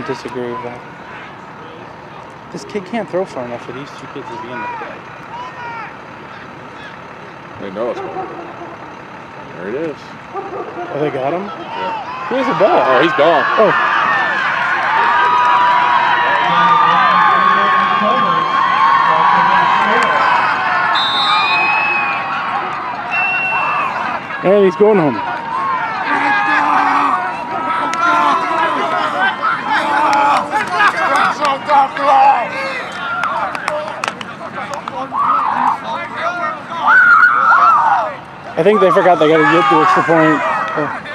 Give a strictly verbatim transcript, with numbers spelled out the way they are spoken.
don't disagree with that. This kid can't throw far enough for these two kids to be in the play. They know it's going. There it is. Oh, they got him? Yeah. Who has the ball? Oh, he's gone. Oh. And he's going home. I think they forgot they got to get the extra point. Oh.